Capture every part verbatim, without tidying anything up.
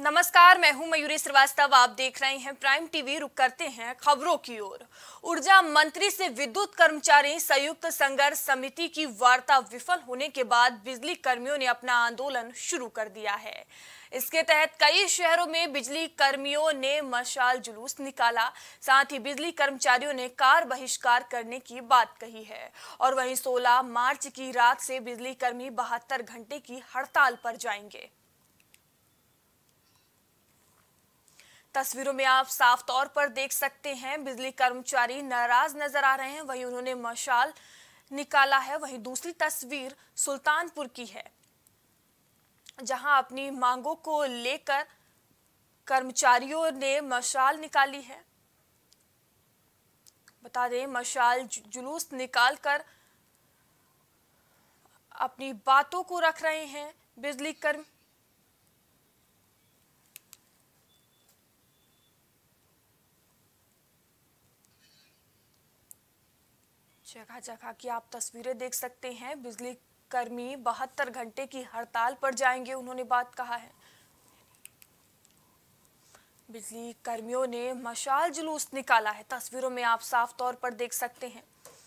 नमस्कार, मैं हूं मयूरी श्रीवास्तव। आप देख रहे हैं प्राइम टीवी। रुक करते हैं खबरों की ओर। ऊर्जा मंत्री से विद्युत कर्मचारी संयुक्त संघर्ष समिति की वार्ता विफल होने के बाद बिजली कर्मियों ने अपना आंदोलन शुरू कर दिया है। इसके तहत कई शहरों में बिजली कर्मियों ने मशाल जुलूस निकाला। साथ ही बिजली कर्मचारियों ने कार बहिष्कार करने की बात कही है। और वहीं सोलह मार्च की रात से बिजली कर्मी बहत्तर घंटे की हड़ताल पर जाएंगे। तस्वीरों में आप साफ तौर पर देख सकते हैं बिजली कर्मचारी नाराज नजर आ रहे हैं। वहीं उन्होंने मशाल निकाला है। वहीं दूसरी तस्वीर सुल्तानपुर की है, जहां अपनी मांगों को लेकर कर्मचारियों ने मशाल निकाली है। बता दें, मशाल जुलूस निकालकर अपनी बातों को रख रहे हैं बिजली कर्मी। जगह जगह की आप तस्वीरें देख सकते हैं। बिजली कर्मी बहत्तर घंटे की हड़ताल पर जाएंगे, उन्होंने बात कहा है। बिजली कर्मियों ने मशाल जुलूस निकाला है। तस्वीरों में आप साफ तौर पर देख सकते हैं।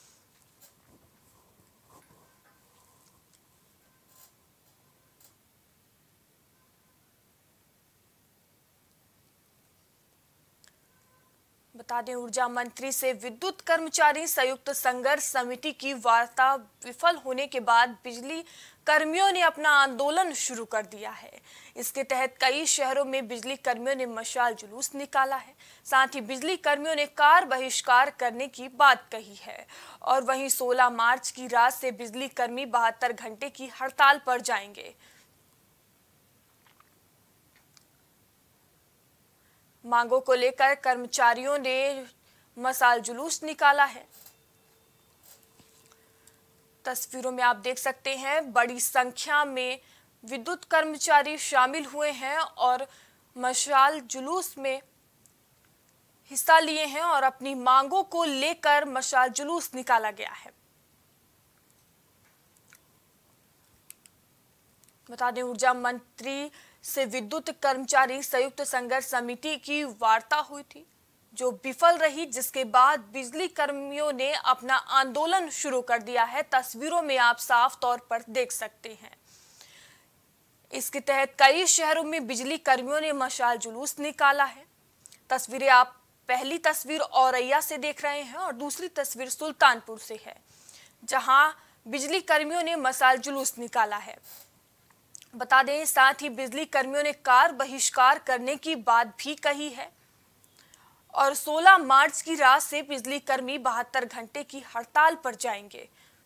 बता दें, ऊर्जा मंत्री से विद्युत कर्मचारी संयुक्त संघर्ष समिति की वार्ता विफल होने के बाद बिजली कर्मियों ने अपना आंदोलन शुरू कर दिया है। इसके तहत कई शहरों में बिजली कर्मियों ने मशाल जुलूस निकाला है। साथ ही बिजली कर्मियों ने कार बहिष्कार करने की बात कही है। और वहीं सोलह मार्च की रात से बिजली कर्मी बहत्तर घंटे की हड़ताल पर जाएंगे। मांगों को लेकर कर्मचारियों ने मशाल जुलूस निकाला है। तस्वीरों में आप देख सकते हैं बड़ी संख्या में विद्युत कर्मचारी शामिल हुए हैं और मशाल जुलूस में हिस्सा लिए हैं और अपनी मांगों को लेकर मशाल जुलूस निकाला गया है। बता दें, ऊर्जा मंत्री से विद्युत कर्मचारी संयुक्त संघर्ष समिति की वार्ता हुई थी, जो विफल रही, जिसके बाद बिजली कर्मियों ने अपना आंदोलन शुरू कर दिया है। तस्वीरों में आप साफ तौर पर देख सकते हैं। इसके तहत कई शहरों में बिजली कर्मियों ने मशाल जुलूस निकाला है। तस्वीरें आप पहली तस्वीर औरैया से देख रहे हैं और दूसरी तस्वीर सुल्तानपुर से है, जहां बिजली कर्मियों ने मशाल जुलूस निकाला है। बता दें, साथ ही बिजली कर्मियों ने कार बहिष्कार करने की बात भी कही है। और सोलह मार्च की रात से बिजली कर्मी बहत्तर घंटे की हड़ताल पर जाएंगे।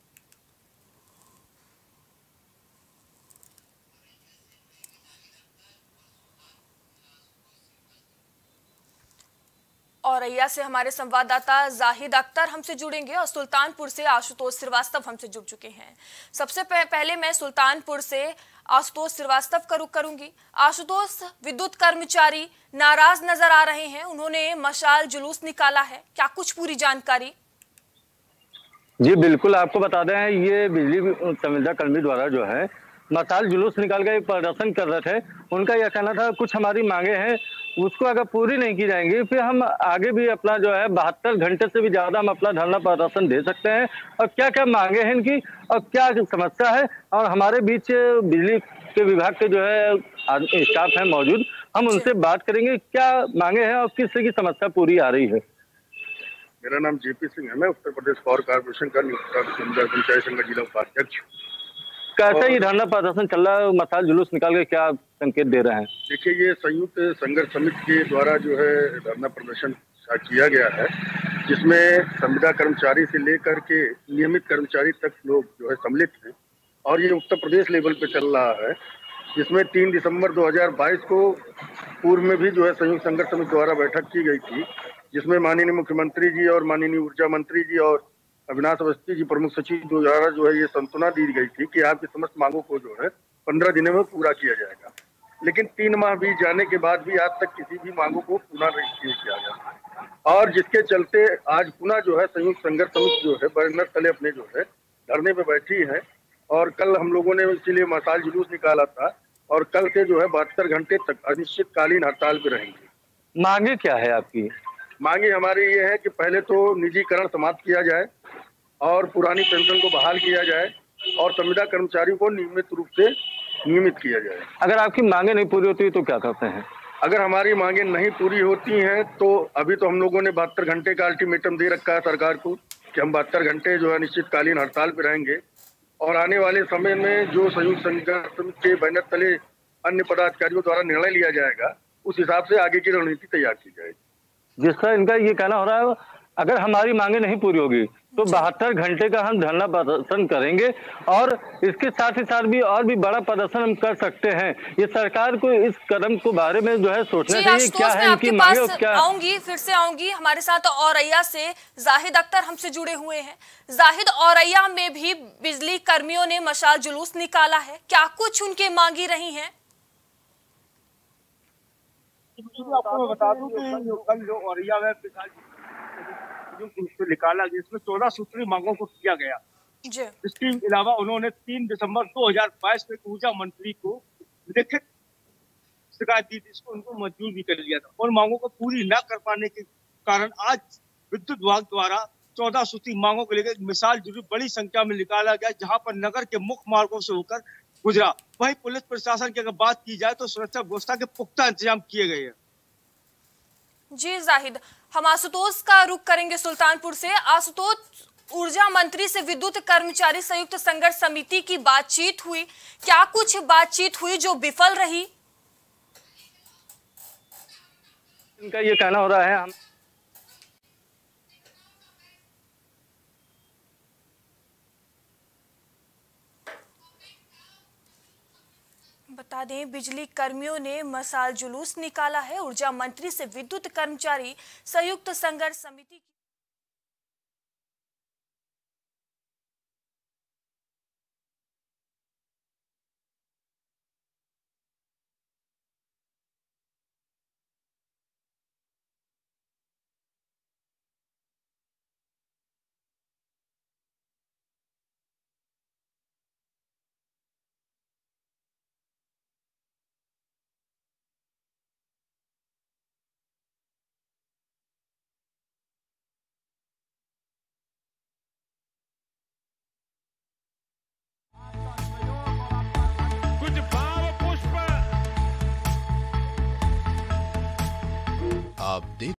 औरैया से हमारे संवाददाता जाहिद अख्तर हमसे जुड़ेंगे और सुल्तानपुर से आशुतोष श्रीवास्तव हमसे जुड़ चुके हैं। सबसे पहले मैं सुल्तानपुर से आशुतोष श्रीवास्तव का रुख करूंगी। आशुतोष, विद्युत कर्मचारी नाराज नजर आ रहे हैं, उन्होंने मशाल जुलूस निकाला है, क्या कुछ पूरी जानकारी? जी बिल्कुल, आपको बता दें, ये बिजली संविदा कर्मी द्वारा जो है मशाल जुलूस निकाल कर एक प्रदर्शन कर रहे थे। उनका यह कहना था कुछ हमारी मांगे हैं, उसको अगर पूरी नहीं की जाएंगी फिर हम आगे भी अपना जो है बहत्तर घंटे से भी ज्यादा हम अपना धरना प्रदर्शन दे सकते हैं। और क्या क्या मांगे हैं इनकी और क्या समस्या है, और हमारे बीच बिजली के विभाग के जो है स्टाफ है मौजूद, हम उनसे बात करेंगे क्या मांगे हैं और किस तरह की समस्या पूरी आ रही है। मेरा नाम जेपी सिंह है, मैं उत्तर प्रदेश पावर कॉर्पोरेशन का पंचायत संघ जिला उपाध्यक्ष। कैसा ये धरना प्रदर्शन चल रहा है, मशाल जुलूस निकाल के क्या संकेत दे रहे हैं? देखिए, ये संयुक्त संघर्ष समिति के द्वारा जो है धरना प्रदर्शन किया गया है, जिसमें संविदा कर्मचारी से लेकर के नियमित कर्मचारी तक लोग जो है सम्मिलित हैं। और ये उत्तर प्रदेश लेवल पे चल रहा है, जिसमें तीन दिसंबर दो हजार बाईस को पूर्व में भी जो है संयुक्त संघर्ष समिति द्वारा बैठक की गई थी, जिसमें माननीय मुख्यमंत्री जी और माननीय ऊर्जा मंत्री जी और अविनाश अवस्थी जी प्रमुख सचिव द्वारा जो है ये सांत्वना दी गई थी कि आपकी समस्त मांगों को जो है पंद्रह दिनों में पूरा किया जाएगा। लेकिन तीन माह बीत जाने के बाद भी आज तक किसी भी मांगों को पूरा नहीं किया गया, और जिसके चलते आज पुनः जो है संयुक्त संघर्ष समिति जो है बैनर तले अपने जो है धरने पे बैठी है। और कल हम लोगों ने इसीलिए मशाल जुलूस निकाला था और कल से जो है बहत्तर घंटे तक अनिश्चितकालीन हड़ताल पे रहेंगे। मांगे क्या है आपकी? मांगे हमारी ये है कि पहले तो निजीकरण समाप्त किया जाए और पुरानी पेंशन को बहाल किया जाए और संविदा कर्मचारियों को नियमित रूप से नियमित किया जाए। अगर आपकी मांगे नहीं पूरी होती तो क्या करते हैं? अगर हमारी मांगे नहीं पूरी होती हैं तो अभी तो हम लोगों ने बहत्तर घंटे का अल्टीमेटम दे रखा है सरकार को कि हम बहत्तर घंटे जो है अनिश्चितकालीन हड़ताल पे रहेंगे और आने वाले समय में जो संयुक्त संघर्ष समिति के बैनर तले अन्य पदाधिकारियों द्वारा निर्णय लिया जाएगा उस हिसाब से आगे की रणनीति तैयार की जाएगी। जिस तरह इनका ये कहना हो रहा है अगर हमारी मांगे नहीं पूरी होगी तो बहत्तर घंटे का हम धरना प्रदर्शन करेंगे और इसके साथ ही साथ भी और भी बड़ा प्रदर्शन हम कर सकते हैं। ये सरकार को इस कदम को बारे में जो है सोचना चाहिए क्या है इनकी मांगे और क्या। आऊंगी फिर से आऊंगी हमारे साथ औरैया से जाहिद अख्तर हमसे जुड़े हुए हैं। जाहिद, औरैया में भी बिजली कर्मियों ने मशाल जुलूस निकाला है, क्या कुछ उनके मांगी रही है? आपको मैं बता दूं कि कल जो औरैया में जो निकाला जिसमें चौदह सूत्री मांगों को किया गया। इसके अलावा उन्होंने तीन दिसंबर दो हजार बाईस में ऊर्जा मंत्री को लिखित शिकायत दी थी, इसको उनको मंजूर भी कर लिया था और मांगों को पूरी न कर पाने के कारण आज विद्युत विभाग द्वारा चौदह सूत्री मांगों को लेकर मिसाल जुलूस बड़ी संख्या में निकाला गया, जहां पर नगर के मुख्य मार्गों से होकर गुजरा। वहीं पुलिस प्रशासन की अगर बात की जाए तो सुरक्षा व्यवस्था के पुख्ता इंतजाम किए गए हैं। जी जाहिद, हम आशुतोष का रुख करेंगे सुल्तानपुर से। आशुतोष, ऊर्जा मंत्री से विद्युत कर्मचारी संयुक्त संघर्ष समिति की बातचीत हुई, क्या कुछ बातचीत हुई जो विफल रही? इनका ये कहना हो रहा है हम बता दें बिजली कर्मियों ने मशाल जुलूस निकाला है ऊर्जा मंत्री से विद्युत कर्मचारी संयुक्त संघर्ष समिति। आप देख